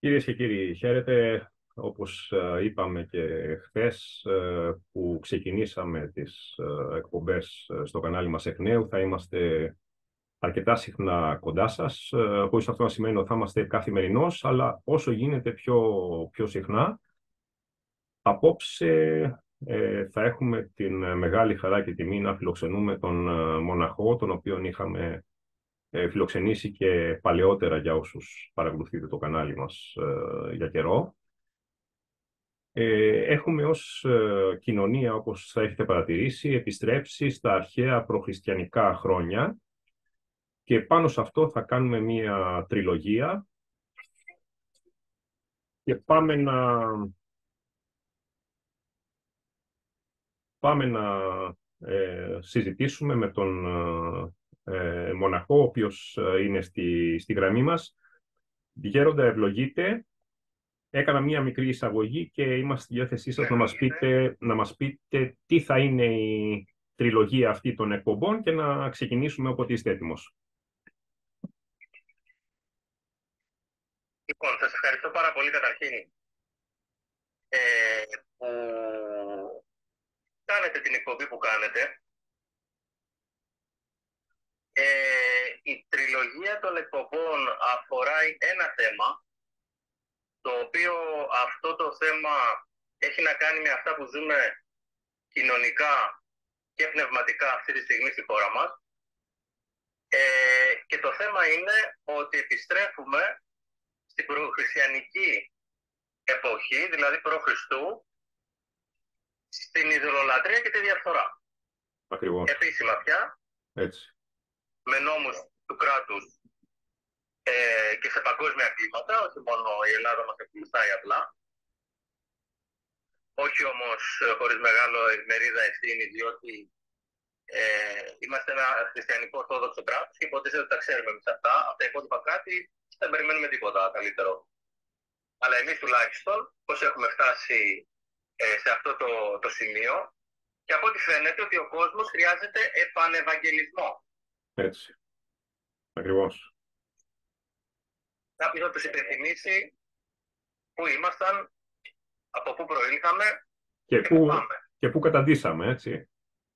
Κυρίες και κύριοι, χαίρετε. Όπως είπαμε και χθες που ξεκινήσαμε τις εκπομπές στο κανάλι μας εκ νέου, θα είμαστε αρκετά συχνά κοντά σας, χωρίς αυτό να σημαίνει ότι θα είμαστε καθημερινώς, αλλά όσο γίνεται πιο συχνά. Απόψε θα έχουμε την μεγάλη χαρά και τιμή να φιλοξενούμε τον μοναχό, τον οποίον είχαμε φιλοξενήσει και παλαιότερα για όσους παρακολουθείτε το κανάλι μας για καιρό. Έχουμε ως κοινωνία, όπως θα έχετε παρατηρήσει, επιστρέψει στα αρχαία προχριστιανικά χρόνια και πάνω σε αυτό θα κάνουμε μία τριλογία και πάμε να συζητήσουμε με τον μοναχό, ο οποίος είναι στη γραμμή μας. Γέροντα, ευλογείτε. Έκανα μία μικρή εισαγωγή και είμαστε στη διάθεσή σας να μας πείτε τι θα είναι η τριλογία αυτή των εκπομπών και να ξεκινήσουμε όποτε είστε έτοιμος. Λοιπόν, σας ευχαριστώ πάρα πολύ καταρχήν που κάνετε την εκπομπή που κάνετε. Η τριλογία των εκπομπών αφορά ένα θέμα, το οποίο αυτό το θέμα έχει να κάνει με αυτά που ζούμε κοινωνικά και πνευματικά αυτή τη στιγμή στη χώρα μας. Και το θέμα είναι ότι επιστρέφουμε στην προχριστιανική εποχή, δηλαδή προ-Χριστού, στην ειδωλολατρία και τη διαφθορά. Ακριβώς. Επίσημα πια, Έτσι. με νόμους του κράτους και σε παγκόσμια κλίματα, όχι μόνο η Ελλάδα μας εκπληστάει απλά, όχι όμως χωρίς μεγάλο μερίδα ευθύνη, διότι είμαστε ένα χριστιανικό ορθόδοξο κράτος και υποτίθεται ότι τα ξέρουμε εμείς αυτά. Από τα υπόλοιπα κράτη δεν περιμένουμε τίποτα καλύτερο. Αλλά εμείς τουλάχιστον, πώς έχουμε φτάσει σε αυτό το σημείο, και από ό,τι φαίνεται ότι ο κόσμος χρειάζεται επανευαγγελισμό. Έτσι. Ακριβώς. Κάποιος να τους υπενθυμίσει πού ήμασταν, από πού προήλθαμε και πού καταντήσαμε, έτσι.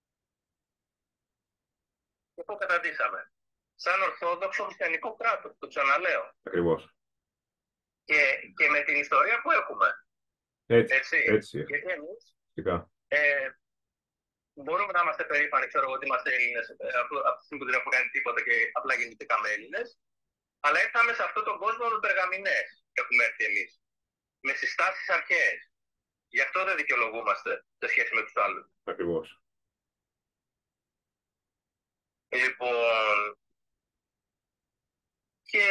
Και πού καταντήσαμε. Σαν ορθόδοξο χριστιανικό κράτος, το ξαναλέω. Ακριβώς. Και με την ιστορία που έχουμε. Έτσι. Γιατί εμείς μπορούμε να είμαστε περήφανοι, ξέρω εγώ, ότι είμαστε Έλληνες από τη στιγμή που δεν έχουμε κάνει τίποτα και απλά γεννηθήκαμε Έλληνες. Αλλά ήρθαμε σε αυτόν τον κόσμο με περγαμηνές. Έχουμε έρθει εμείς. Με συστάσεις αρχαίες. Γι' αυτό δεν δικαιολογούμαστε σε σχέση με τους άλλους. Ακριβώς. Λοιπόν, και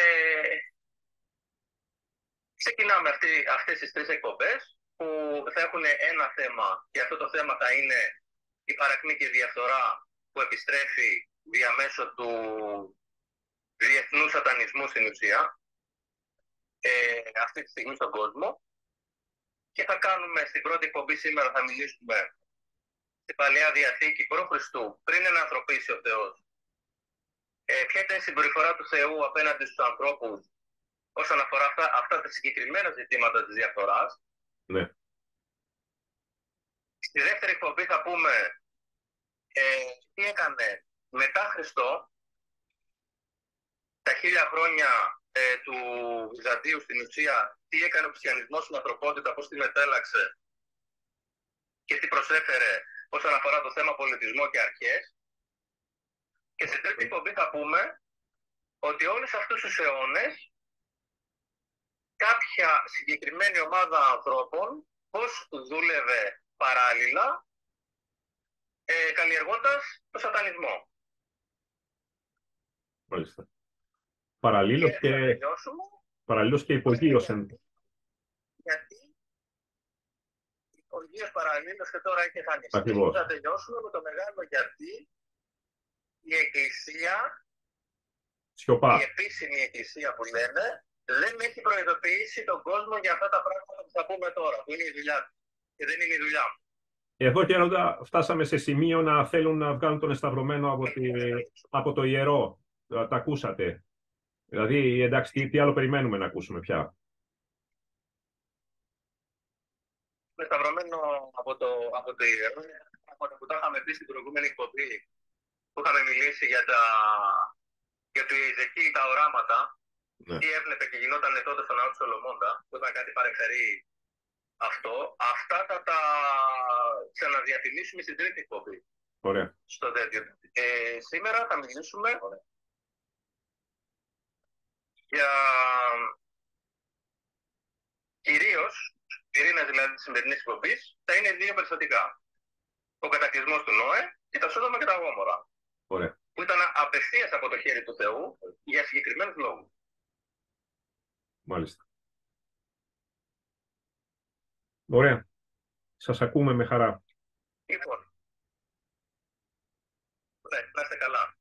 ξεκινάμε αυτές τις τρεις εκπομπές που θα έχουν ένα θέμα, και αυτό το θέμα θα είναι η παρακμή και η διαφθορά που επιστρέφει διαμέσω του διεθνού σατανισμού στην ουσία αυτή τη στιγμή στον κόσμο. Και θα κάνουμε στην πρώτη εκπομπή σήμερα, θα μιλήσουμε στην Παλαιά Διαθήκη προ-Χριστού, πριν ενανθρωπίσει ο Θεός. Ποια ήταν η συμπεριφορά του Θεού απέναντι στους ανθρώπους όσον αφορά αυτά τα συγκεκριμένα ζητήματα της διαφθοράς. Ναι. Στη δεύτερη εκπομπή θα πούμε τι έκανε μετά Χριστό, τα 1000 χρόνια του Βυζαντίου στην ουσία, τι έκανε ο χριστιανισμός στην ανθρωπότητα, πώς τη μετέλαξε και τι προσέφερε όσον αφορά το θέμα πολιτισμό και αρχές. Και στην τρίτη εκπομπή θα πούμε ότι όλους αυτούς τους αιώνες κάποια συγκεκριμένη ομάδα ανθρώπων πώς δούλευε παράλληλα καλλιεργώντας το σατανισμό. Μάλιστα. Παραλλήλως και υπογείωσαν. Γιατί υπογείως παραλλήλως και τώρα έχει εμφανιστεί. Ακριβώς. Θα τελειώσουμε με το μεγάλο γιατί η Εκκλησία, η επίσημη Εκκλησία που λένε, δεν έχει προειδοποιήσει τον κόσμο για αυτά τα πράγματα που θα πούμε τώρα, που είναι η δουλειά του. Και δεν είναι η δουλειά μου. Εδώ, Γέροντα, φτάσαμε σε σημείο να θέλουν να βγάλουν τον εσταυρωμένο από το ιερό. Τα ακούσατε. Δηλαδή, εντάξει, τι άλλο περιμένουμε να ακούσουμε πια. από το ιερό, από που τα είχαμε πει στην προηγούμενη εκπομπή, που είχαμε μιλήσει για το Ιεζεκίλ τα οράματα, Ναι. τι έβλεπε και γινόταν τότε στο ναό του Σολομώντα, που ήταν κάτι παρεμφερή αυτό, αυτά θα τα ξαναδιατηρήσουμε στην τρίτη εκπομπή. Ωραία. Στο τέτοιο. Σήμερα θα μιλήσουμε για κυρίως, πυρήνας δηλαδή της σημερινής εκπομπής, θα είναι δύο περιστατικά. Ο κατακλυσμός του Νόε και τα Σόδομα και τα Γόμορα. Ωραία. Που ήταν απευθείας από το χέρι του Θεού για συγκεκριμένους λόγους. Μάλιστα. Ωραία. Σας ακούμε με χαρά. Λοιπόν, ναι, να είστε καλά.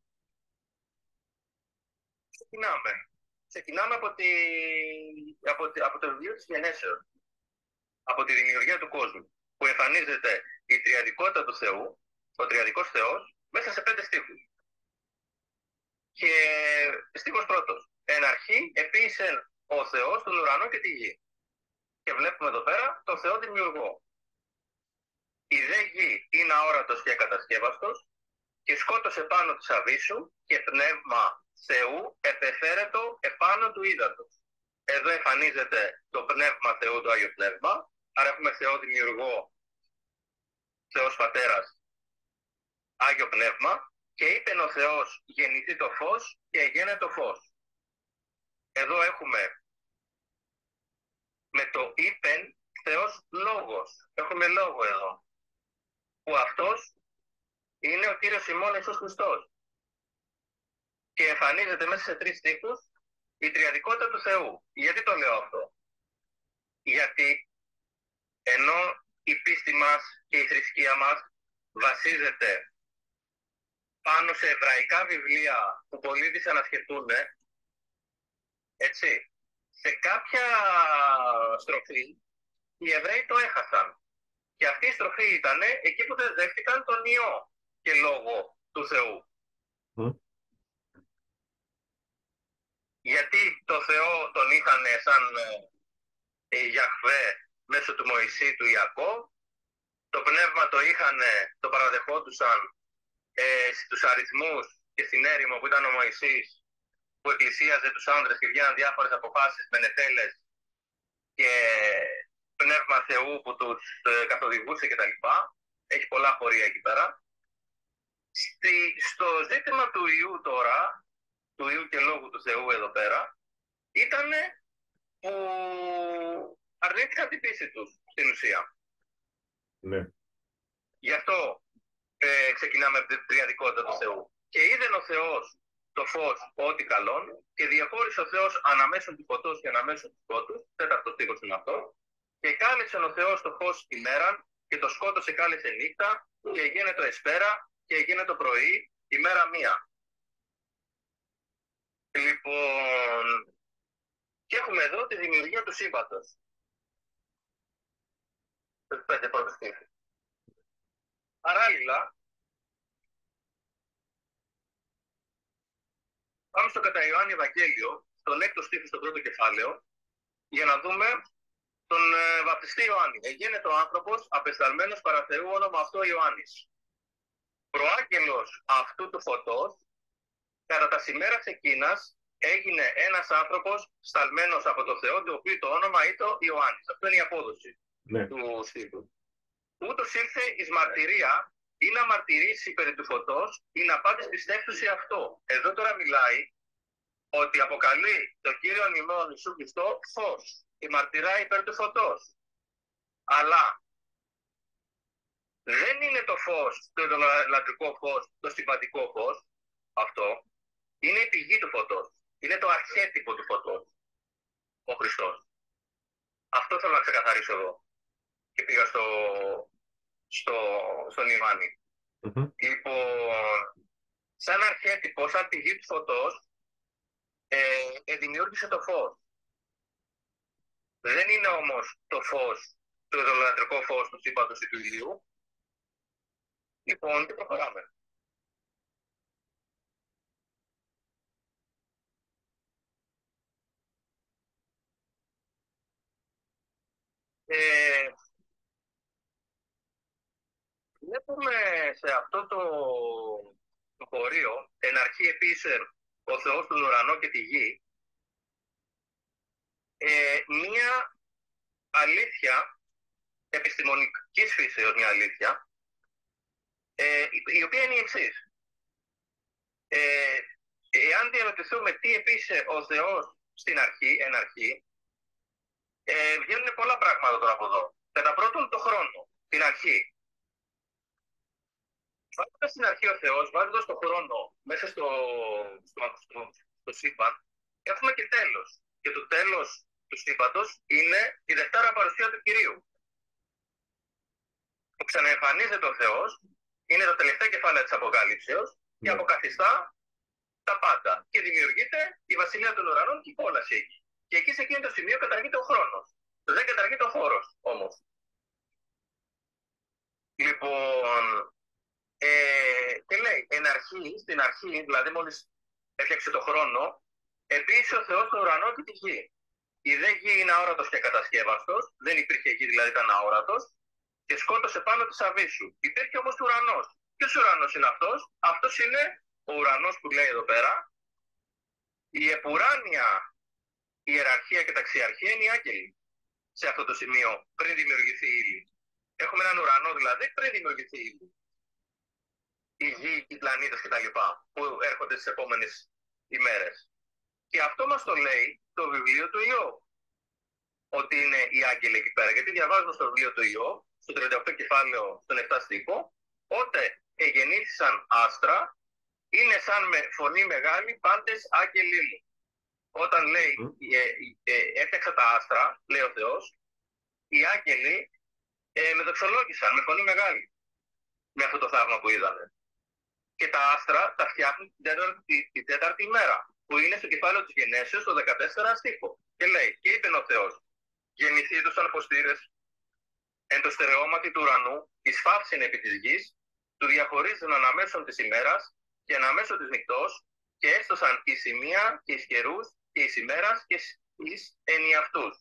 Ξεκινάμε από το βιβλίο της Γενέσεως. Από τη δημιουργία του κόσμου. Που εμφανίζεται η τριαδικότητα του Θεού, ο τριαδικός Θεός, μέσα σε 5 στίχους. Και στίχος πρώτος. Εν αρχή επίησεν ο Θεός τον ουρανό και τη γη. Και βλέπουμε εδώ πέρα το Θεό δημιουργό. Η δε γη είναι αόρατος και ακατασκεύαστος και σκότωσε πάνω της αβύσσου και πνεύμα Θεού επεφέρετο επάνω του ύδατος. Εδώ εμφανίζεται το πνεύμα Θεού, το Άγιο Πνεύμα. Άρα έχουμε Θεό δημιουργό, Θεός Πατέρας, Άγιο Πνεύμα. Και είπε ο Θεός γεννηθεί το φως και έγινε το φως. Εδώ έχουμε με το είπεν Θεός Λόγος. Έχουμε λόγο εδώ. Που αυτός είναι ο Κύριος ημών Ιησούς Χριστός. Και εμφανίζεται μέσα σε 3 στίχους η τριαδικότητα του Θεού. Γιατί το λέω αυτό? Γιατί ενώ η πίστη μας και η θρησκεία μας βασίζεται πάνω σε εβραϊκά βιβλία που πολλοί δυσανασχετούν, έτσι, σε κάποια στροφή οι Εβραίοι το έχασαν. Και αυτή η στροφή ήταν εκεί που δεν δέχτηκαν τον Υιό και λόγο του Θεού. Γιατί το Θεό τον είχαν σαν Γιαχβέ μέσω του Μωυσή του Ιακώβ, το πνεύμα το είχαν, το παραδεχόντουσαν στους αριθμούς και στην έρημο που ήταν ο Μωυσής, που εκκλησίαζε τους άνδρες και βγαίναν διάφορες αποφάσεις με νεφέλες και πνεύμα Θεού που τους καθοδηγούσε κτλ. Έχει πολλά χωρία εκεί πέρα. Στο ζήτημα του Ιού τώρα, του Ιού και Λόγου του Θεού εδώ πέρα, ήταν που αρνήθηκαν την πίστη τους στην ουσία. Ναι. Γι' αυτό ξεκινάμε από την τριαδικότητα του Θεού. Και είδε ο Θεός το φως ό,τι καλόν και διαχώρισε ο Θεός αναμέσων του φωτός και αναμέσων του σκότους, 4ο στίχος είναι αυτό, και κάλεσε ο Θεός το φως ημέραν και το σκότος εκάλεσε νύχτα και έγινε το εσπέρα και έγινε το πρωί ημέρα μία. Λοιπόν, και έχουμε εδώ τη δημιουργία του σύμπαντος. Τους 5 πρώτους στίχους. Παράλληλα, πάμε στο κατά Ιωάννη Ευαγγέλιο, στον 6ο στίχο, στο πρώτο κεφάλαιο, για να δούμε τον βαπτιστή Ιωάννη. Εγένετο άνθρωπος, απεσταλμένος παρά Θεού, όνομα αυτό Ιωάννης. Προάγγελος αυτού του φωτός, κατά τα ημέρας εκείνας, έγινε ένας άνθρωπος σταλμένος από το Θεό, το οποίο το όνομα ήταν Ιωάννης. Αυτό είναι η απόδοση του στίχου. Ούτως ήλθε εις μαρτυρία, ή να μαρτυρήσει περί του φωτός, ή να πάντες πιστεύσουν σε αυτό. Εδώ τώρα μιλάει ότι αποκαλεί τον Κύριον ημών Ιησού Χριστό φως και μαρτυράει υπέρ του φωτός. Αλλά δεν είναι το φως, το ειδωλολατρικό φως, το συμβατικό φως, αυτό. Είναι η πηγή του φωτός. Είναι το αρχέτυπο του φωτός. Ο Χριστός. Αυτό θέλω να ξεκαθαρίσω εδώ. Και πήγα στον Ιωάννη. Λοιπόν, σαν αρχέτυπο, σαν πηγή του φωτός, δημιούργησε το φως. Δεν είναι όμως το φως, το ειδωλολατρικό φως του σύμπαντος ή του ηλίου. Λοιπόν, και προχωράμε. βλέπουμε σε αυτό το χωρίο, εν αρχή επίσης ο Θεός τον ουρανό και τη γη, μία αλήθεια επιστημονικής φύσεως, μια αλήθεια, η οποία είναι η εξής. Εάν διαρωτηθούμε τι επίησε ο Θεός στην αρχή, εν αρχή, βγαίνουν πολλά πράγματα τώρα από εδώ. Κατά πρώτον, το χρόνο, την αρχή. Βάζοντας στην αρχή ο Θεός, βάζοντας το χρόνο μέσα στο σύμπαν, έχουμε και τέλος. Και το τέλος του σύμπαντος είναι η Δευτέρα παρουσία του Κυρίου. Που ξαναεμφανίζεται ο Θεός, είναι τα τελευταία κεφάλαια της Αποκαλύψεως και αποκαθιστά τα πάντα. Και δημιουργείται η βασιλεία των ουρανών και η κόλαση εκεί. Και εκεί σε εκείνο το σημείο καταργείται ο χρόνος. Δεν καταργείται ο χώρος όμως. Λοιπόν, και λέει, στην αρχή, δηλαδή μόλις έφτιαξε το χρόνο, επίσης ο Θεός τον ουρανό και τη γη. Η δε γη είναι αόρατος και κατασκεύαστος, δεν υπήρχε γη, δηλαδή ήταν αόρατος, και σκότωσε πάνω της αβύσσου. Υπήρχε όμως ουρανός. Ποιος ουρανός είναι αυτός? Αυτός είναι ο ουρανός που λέει εδώ πέρα. Η επουράνια ιεραρχία και ταξιαρχία είναι οι άγγελοι. Σε αυτό το σημείο, πριν δημιουργηθεί η ύλη. Έχουμε έναν ουρανό δηλαδή πριν δημιουργηθεί η ύλη. Η γη, οι πλανήτες κτλ. Που έρχονται στις επόμενες ημέρες. Και αυτό μας το λέει το βιβλίο του Ιώβ. Ότι είναι οι άγγελοι εκεί πέρα. Γιατί διαβάζουμε στο βιβλίο του Ιώβ, στο 38 κεφάλαιο, στον 7 στίχο, ότε εγεννήθησαν άστρα, είναι σαν με φωνή μεγάλη πάντες άγγελοι μου. Όταν λέει έφτιαξα τα άστρα, λέει ο Θεός, οι άγγελοι με δοξολόγησαν με φωνή μεγάλη. Με αυτό το θαύμα που είδαμε. Και τα άστρα τα φτιάχνουν την τέταρτη ημέρα, που είναι στο κεφάλαιο της Γενέσεως, στο 14 στίχο. Και λέει, και είπε ο Θεός, γεννηθεί τους αλποστήρες, εν το στερεώματι του ουρανού, εις φαύσιν επί της γης, του διαχωρίζουν αναμέσων της ημέρας και αναμέσων της νυχτός, και έστωσαν εις σημεία και εις καιρούς και εις ημέρας και εις ενιαυτούς.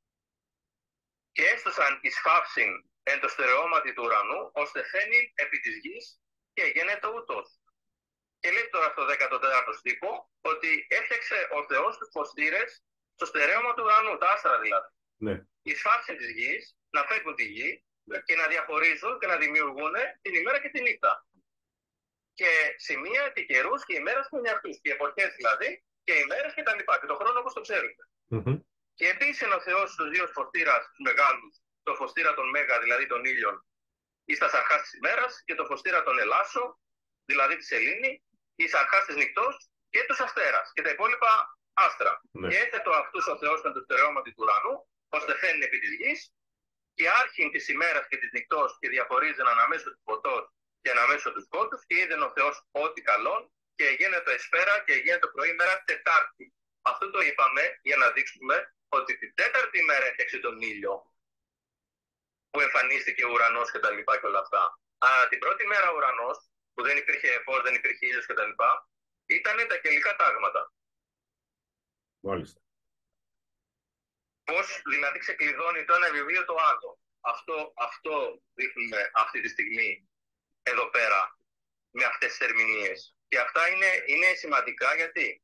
Και έστωσαν εις φαύσιν εν το στερεώματι του ουρανού, ώστε φαίνει επί της γης και γίνεται ούτως. Και λέει τώρα στο 14ο στίχο ότι έφτιαξε ο Θεός τους φωστήρες στο στερέωμα του ουρανού, τα άστρα δηλαδή. Ναι. Εις φαύσιν της γης, να φεύγουν τη γη και να διαχωρίζουν και να δημιουργούν την ημέρα και τη νύχτα. Και σημεία και καιρούς και ημέρες και ενιαυτούς. Και εποχές δηλαδή και ημέρες και τα λοιπά. Και το χρόνο όπως το ξέρουμε. Και επίσης είναι ο Θεός τους δύο φωστήρας τους μεγάλους, το φωστήρα των Μέγα, δηλαδή των ήλιων, εις τα αρχάς της ημέρας, και το φωστήρα των Ελάσσο, δηλαδή τη σελήνη, εις αρχάς της νυχτός και τους αστέρας και τα υπόλοιπα άστρα. Ναι. Και έθετο αυτούς ο Θεός με το στερεώματι του ουρανού, ώστε φαίνουν επί της γης, και άρχιν της ημέρας και της νυχτός και διαχωρίζουν αναμέσω του φωτός και αναμέσω του σκότους, και είδεν ο Θεός ό,τι καλόν, και γίνεται εσπέρα και γίνεται το πρωί ημέρα Τετάρτη. Αυτό το είπαμε για να δείξουμε ότι την τέταρτη ημέρα έφτιαξε τον ήλιο, που εμφανίστηκε ο ουρανός και τα λοιπά και όλα αυτά. Αλλά την πρώτη μέρα ο ουρανός, που δεν υπήρχε φως, δεν υπήρχε ήλιος και τα λοιπά, ήταν τα καιρικά τάγματα. Μάλιστα. Πώς δηλαδή ξεκλειδώνει το ένα βιβλίο το άλλο. Αυτό δείχνουμε αυτή τη στιγμή εδώ πέρα με αυτές τις ερμηνείες. Και αυτά είναι σημαντικά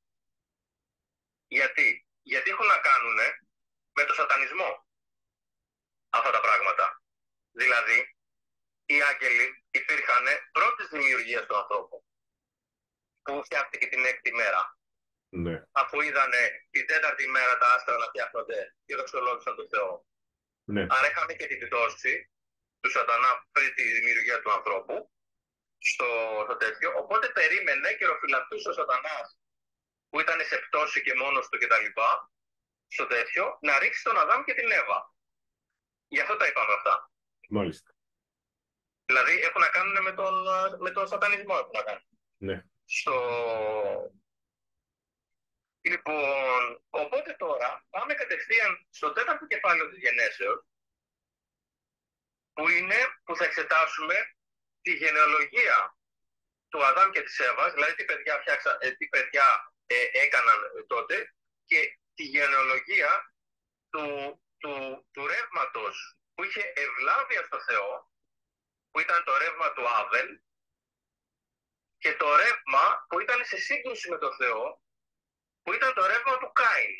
γιατί έχουν να κάνουν με το σατανισμό αυτά τα πράγματα. Δηλαδή, οι άγγελοι υπήρχαν πρώτης δημιουργίας του ανθρώπου, που φτιάχτηκε την έκτη μέρα. Ναι. Αφού είδανε την τέταρτη μέρα τα άστρα να φτιάχνονται και δοξολόγησαν τον Θεό. Ναι. Άρα είχαμε και την πτώση του σατανά πριν τη δημιουργία του ανθρώπου στο τέτοιο. Οπότε περίμενε και οροφυλακτούσε ο σατανάς, που ήταν σε πτώση και μόνος του κτλ. Στο τέτοιο, να ρίξει τον Αδάμ και την Εύα. Γι' αυτό τα είπαμε αυτά. Μάλιστα. Δηλαδή έχουν να κάνουν με τον σατανισμό. Έχουν να κάνουν. Ναι. Λοιπόν, οπότε τώρα πάμε κατευθείαν στο τέταρτο κεφάλαιο της Γενέσεως, που θα εξετάσουμε τη γενεολογία του Αδάμ και της Εύας, δηλαδή τι παιδιά έκαναν τότε, και τη γενεολογία του ρεύματος που είχε ευλάβεια στο Θεό, που ήταν το ρεύμα του Άβελ, και το ρεύμα που ήταν σε σύγκρουση με το Θεό, που ήταν το ρεύμα του Κάιν,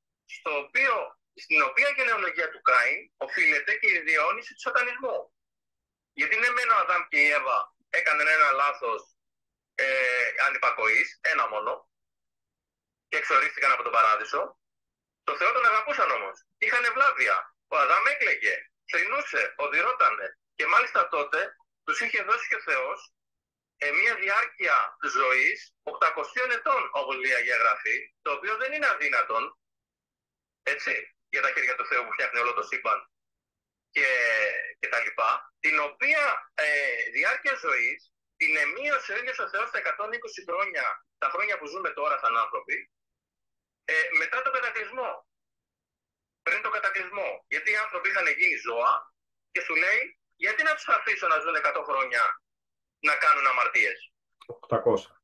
στην οποία γενεολογία του Κάιν οφείλεται και η διαιώνιση του σατανισμού. Γιατί ναι μεν ο Αδάμ και η Εύα έκαναν ένα λάθος ανυπακοής, ένα μόνο, και εξορίστηκαν από τον παράδεισο. Το Θεό τον αγαπούσαν όμως. Είχαν ευλάβεια. Ο Αδάμ έκλαιγε, θρηνούσε, οδυρότανε, και μάλιστα τότε τους είχε δώσει και ο Θεός μια διάρκεια ζωής 800 ετών, όπως λέει η Αγία Γραφή, το οποίο δεν είναι αδύνατον, έτσι, για τα χέρια του Θεού που φτιάχνει όλο το σύμπαν και τα λοιπά, την οποία διάρκεια ζωής την εμείωσε ο ίδιος ο Θεός στα 120 χρόνια, τα χρόνια που ζούμε τώρα σαν άνθρωποι, μετά τον κατακλυσμό. Πριν τον κατακλυσμό. Γιατί οι άνθρωποι είχαν γίνει ζώα και σου λέει, γιατί να τους αφήσω να ζουν 100 χρόνια να κάνουν αμαρτίες. 800.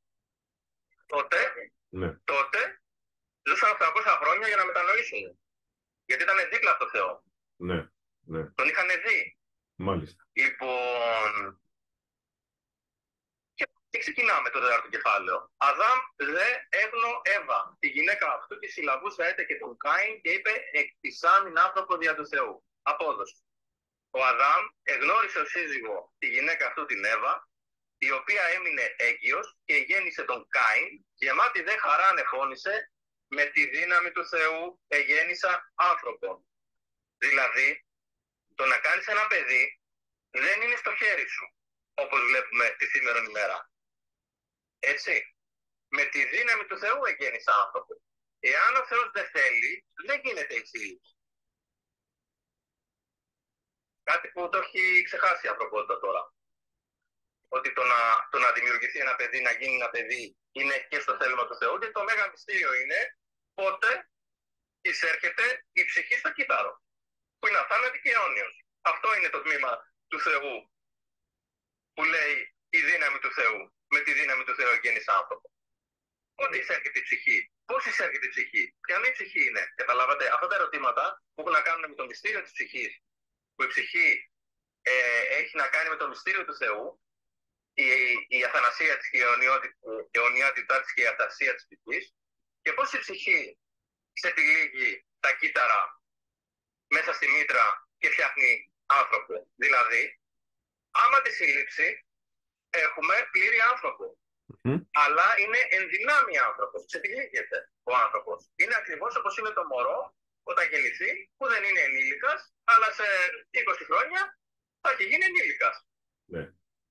Τότε ζούσαν 800 χρόνια για να μετανοήσουν. Γιατί ήταν δίπλα από το Θεό. Ναι. Τον είχαν δει. Μάλιστα. Λοιπόν, και ξεκινάμε το 4ο κεφάλαιο. Αδάμ δε έγνω Εύα, τη γυναίκα αυτού, και συλλαβούσα έτε και τον Κάιν, και είπε, εκτισάμην άνθρωπο δια του Θεού. Απόδοση. Ο Αδάμ εγνώρισε ο σύζυγο τη γυναίκα αυτού την Εύα, η οποία έμεινε έγκυος και γέννησε τον Κάιν, γεμάτη δε χαρά ανεφώνησε, με τη δύναμη του Θεού εγέννησα άνθρωπον. Δηλαδή, το να κάνεις ένα παιδί δεν είναι στο χέρι σου, όπως βλέπουμε τη σήμερα ημέρα. Έτσι, με τη δύναμη του Θεού εγέννησα άνθρωπο. Εάν ο Θεός δεν θέλει, δεν γίνεται έτσι. Κάτι που το έχει ξεχάσει η ανθρωπότητα τώρα. Ότι το να δημιουργηθεί ένα παιδί, να γίνει ένα παιδί, είναι και στο θέλημα του Θεού, και το μέγα μυστήριο είναι πότε εισέρχεται η ψυχή στο κύτταρο, που είναι αθάνατη και αιώνιος. Αυτό είναι το τμήμα του Θεού που λέει η δύναμη του Θεού. Με τη δύναμη του Θεού γέννησε άνθρωπο. Πότε εισέρχεται η ψυχή, πώς εισέρχεται η ψυχή, ποια η ψυχή είναι. Καταλάβατε, αυτά τα ερωτήματα που έχουν να κάνουν με το μυστήριο της ψυχής, που η ψυχή έχει να κάνει με το μυστήριο του Θεού, η αθανασία της και η αιωνιότητά της και η αθασία της ψυχής, και πώς η ψυχή ξετυλίγει τα κύτταρα μέσα στη μήτρα και φτιάχνει άνθρωπο. Δηλαδή, άμα τη συλλήψει, έχουμε πλήρη άνθρωπο. Αλλά είναι ενδυνάμει άνθρωπος, ξετυλίγεται ο άνθρωπος. Είναι ακριβώς όπως είναι το μωρό όταν γεννηθεί, που δεν είναι ενήλικας, αλλά σε 20 χρόνια θα έχει γίνει ενήλικας. Ναι.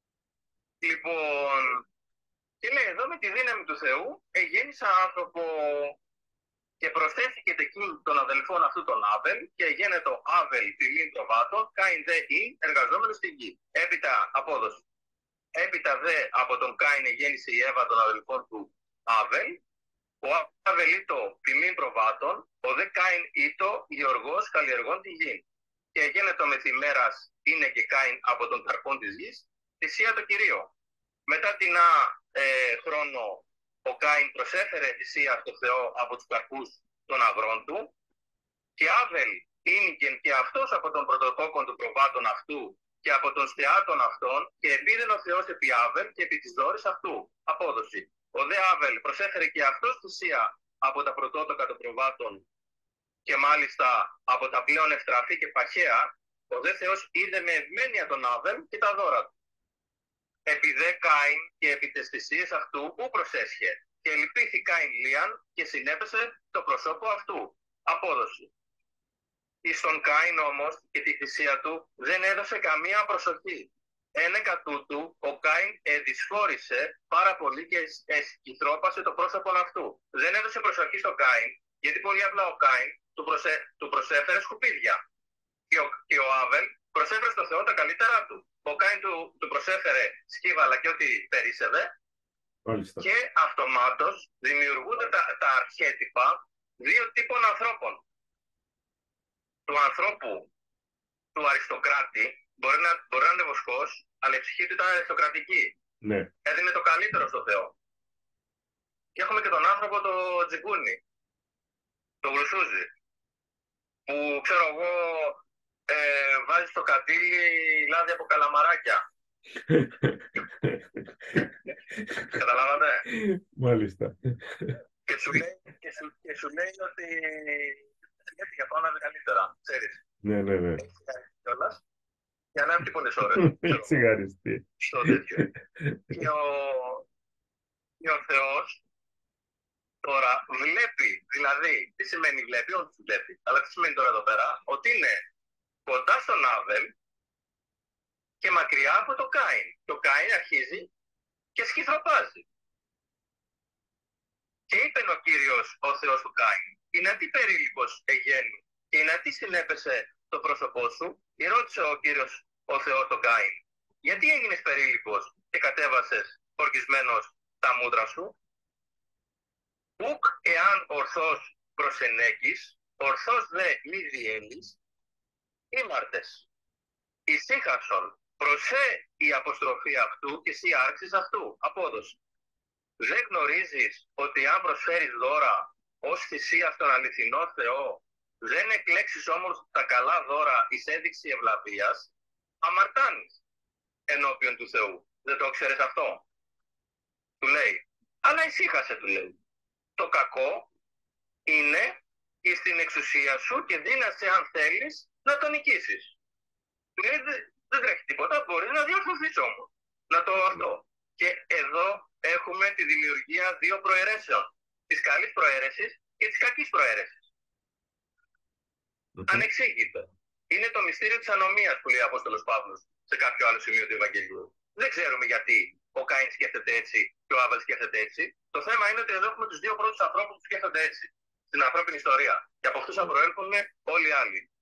Λοιπόν, και λέει εδώ, με τη δύναμη του Θεού εγέννησα άνθρωπο, και προσθέθηκε εκείνη των αδελφών αυτού τον Άβελ, και γένετο Άβελ τιμήν προβάτων, Κάιν δε ει εργαζόμενος στην γη. Έπειτα απόδοση. Έπειτα δε από τον Κάιν γέννησε η Εύα των αδελφών του Άβελ. Ο Άβελ ήτο τιμήν προβάτων, ο δε Κάιν ήτο γεωργός καλλιεργών τη γη. Και γένετο μεθημέρας είναι και Κάιν από τον καρπών της γης, θυσία το Κυρίο. Μετά την χρόνο ο Κάιν προσέφερε θυσία στο Θεό από τους καρπούς των αγρών του, και Άβελ ίνικεν και αυτός από τον πρωτοκόκκον του προβάτων αυτού και από των στεάτων αυτών, και επίδεν ο Θεός επί Άβελ και επί της δώρης αυτού. Απόδοση. Ο δε Άβελ προσέφερε και αυτός θυσία από τα πρωτότοκα των προβάτων, και μάλιστα από τα πλέον ευτραφή και παχαία. Ο δε Θεός είδε με ευμένεια τον Άβελ και τα δώρα του. Επί δε Κάιν και επί τες θυσίες αυτού ου προσέσχε, και λυπήθη Κάιν λίαν και συνέπεσε το προσώπο αυτού. Απόδοση. Εις τον Κάιν όμως και τη θυσία του δεν έδωσε καμία προσοχή. Ένεκα τούτου ο Κάιν δυσφόρησε πάρα πολύ και εσκυθρόπασε το πρόσωπο αυτού. Δεν έδωσε προσοχή στον Κάιν, γιατί πολύ απλά ο Κάιν του προσέφερε σκουπίδια. Και ο Άβελ προσέφερε στο Θεό τα καλύτερά του. Ο Κάιν του προσέφερε σκύβαλα και ό,τι περίσσευε. Μάλιστα. Και αυτομάτως δημιουργούνται τα αρχέτυπα δύο τύπων ανθρώπων. Του ανθρώπου του αριστοκράτη μπορεί να είναι βοσκός, αλλά η ψυχή του ήταν αριστοκρατική. Ναι. Έδινε το καλύτερο στο Θεό. Και έχουμε και τον άνθρωπο το τζιγκούνι, το γλουσούζι, που ξέρω εγώ βάζει στο κατήλι λάδι από καλαμαράκια Καταλάβατε. Μάλιστα. Και σου λέει ότι γιατί για πάνω είναι καλύτερα, ξέρεις. Ναι, ναι, ναι. Έχει κάνει κιόλας, για να είναι πολλές ώρες. Έχει σιγαριστεί. Στο τέτοιο. Και ο Θεός τώρα βλέπει, δηλαδή, τι σημαίνει βλέπει, όχι βλέπει, αλλά τι σημαίνει τώρα εδώ πέρα, ότι είναι κοντά στον Άβελ και μακριά από το Κάιν. Το Κάιν αρχίζει και σχιθροπάζει. Και είπε ο Κύριος, ο Θεός του Κάιν, είναι τι περίλικος εγέννη και είναι τι συνέπεσε το πρόσωπό σου. Και ρώτησε ο Κύριος, ο Θεός τον Κάιν, γιατί έγινες περίλικος και κατέβασες ορκισμένος τα μούτρα σου. Ουκ εάν ορθώς προσενέκεις, ορθώς δε μη διέλεις, ήμαρτες. Ησύχασον, προσέ η αποστροφή αυτού και εσύ άρξης αυτού. Απόδοση. Δεν γνωρίζεις ότι αν προσφέρεις δώρα ως θυσία στον αληθινό Θεό, δεν εκλέξεις όμως τα καλά δώρα εις έδειξη ευλαβίας, αμαρτάνεις ενώπιον του Θεού. Δεν το ξέρεις αυτό. Του λέει. Αλλά ησύχασε, του λέει. Το κακό είναι στην εξουσία σου και δύνασε αν θέλεις να το νικήσεις. Του λέει δεν τρέχει τίποτα, μπορείς να διορθωθείς όμως. Να το αυτό. Και εδώ έχουμε τη δημιουργία δύο προαιρέσεων. Της καλής προαίρεσης και της κακής προαίρεσης. Ανεξήγητο. Είναι το μυστήριο της ανομίας που λέει ο Απόστολος Παύλος σε κάποιο άλλο σημείο του Ευαγγελίου. Δεν ξέρουμε γιατί ο Κάιν σκέφτεται έτσι και ο Άβελ σκέφτεται έτσι. Το θέμα είναι ότι εδώ έχουμε τους δύο πρώτους ανθρώπους που σκέφτονται έτσι στην ανθρώπινη ιστορία. Και από αυτούς θα προέλθουν όλοι οι άλλοι.